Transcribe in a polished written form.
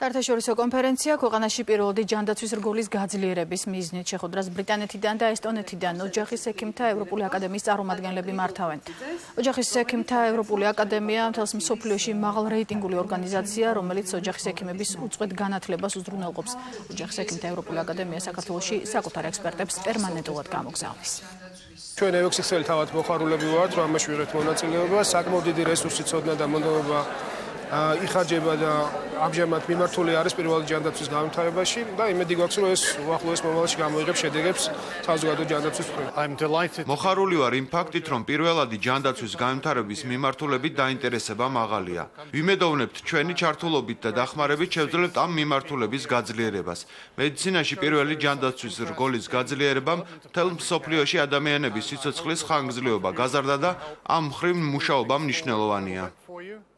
საერთაშორისო კონფერენცია ქვეყანაში პირველადი ჯანდაცვის რგოლის გაძლიერების მიზნით შეხვედრას ბრიტანეთიდან და ესტონეთიდან ოჯახის ექიმთა ევროპული აკადემიის წარმომადგენლები მართავენ. ოჯახის ექიმთა ევროპული აკადემია მთელს მსოფლიოში მაღალ რეიტინგული ორგანიზაცია, რომელიც ოჯახის ექიმების უწყვეტ განათლებას უზრუნველყოფს. ოჯახის ექიმთა ევროპული აკადემია საქართველოში საკუთარ ექსპერტებს პერმანენტულად გამოგზავნის. ჩვენ ევროქსიქსელი თავად მოხარულები ვართ, რომ ამაში ვიღებთ მონაწილეობა, საკმაოდ დიდი რესურსი, ცოდნა და მონდომება იხარჯება და ამჟამად მიმართული არის პირველადი ჯანდაცვის განვითარებაში და იმედი გვაქვს, რომ ეს უახლოეს მომავალში გამოიღებს შედეგებს საზოგადო ჯანდაცვის მხრიდან. მოხარული ვარ იმ ფაქტით, რომ პირველადი ჯანდაცვის განვითარების მიმართულებით დაინტერესება მაღალია. ვიმედოვნებთ ჩვენი ჩართულობით და დახმარებით შევძლებთ ამ მიმართულების გაძლიერებას. მედიცინაში პირველი ჯანდაცვის რგოლის გაძლიერებამ მთელ მსოფლიოში ადამიანების სიცოცხლის ხანგრძლივობა გაზარდა და ამ მხრივ მუშაობა მნიშვნელოვანია.